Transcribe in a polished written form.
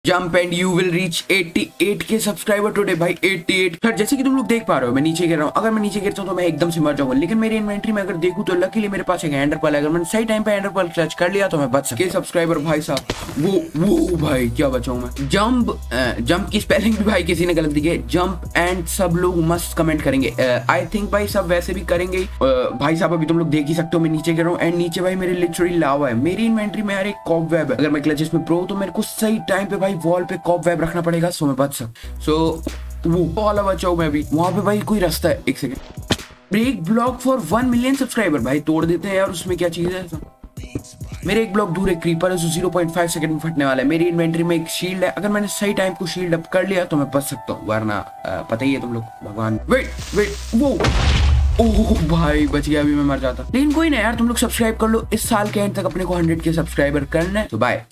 Jump and you will reach 88 K subscriber today भाई 88। फिर जैसे कि तुम लोग देख पा रहे हो मैं नीचे गिर रहा हूँ। अगर मैं नीचे गिरता हूँ तो मैं एकदम से मर जाऊंगा, लेकिन मेरी इन्वेंट्री में अगर देखूँ तो लकीली मेरे पास एक एंडर पर्ल है। अगर मैंने सही टाइम पे एंडर पर्ल क्लच कर लिया तो मैं बच सकता। सब्सक्राइबर भाई साहब वो भाई क्या बचाऊं मैं। जंप की स्पेलिंग भी भाई किसी ने गलत दी है, जंप एंड सब लोग मस्त कमेंट करेंगे। आई थिंक भाई सब वैसे भी करेंगे। भाई साहब अभी तुम लोग देख ही सकते हो मैं नीचे गिर रहा हूँ एंड नीचे भाई मेरे लिटरली लावा है। मेरी इन्वेंट्री में यार एक कॉबवेब है। अगर मैं क्लचेस में प्रो तो मेरे को सही टाइम पे भाई वॉल पे कॉबवेब रखना पड़ेगा सो मैं बच सकता। सो वो वाला बचाओ मैं भी। वहां पे भाई कोई रास्ता है, एक second. Break block for 1 million subscriber भाई तोड़ देते हैं यार, उसमें क्या चीज है। मेरे एक ब्लॉक दूर एक क्रीपर है जो 0.5 सेकंड में फटने वाला है। मेरी इन्वेंट्री में एक शील्ड है, अगर मैंने सही टाइम को शील्ड अप कर लिया तो मैं बच सकता हूँ, वरना पता ही है तुम लोग। भगवान वेट वो ओह भाई बच गया, अभी मैं मर जाता। लेकिन कोई ना यार, तुम लोग सब्सक्राइब कर लो। इस साल के एंड तक अपने को 100 के सब्सक्राइबर करना है। तो बाय।